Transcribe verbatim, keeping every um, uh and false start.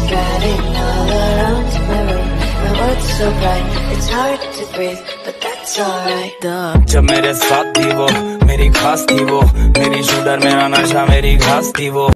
Driving all around my room. My world's so bright, it's hard to breathe, but that's alright. जब मेरे साथ थी वो, मेरी खास थी वो, मेरी शूटर मेरा नशा मेरी घास थी वो.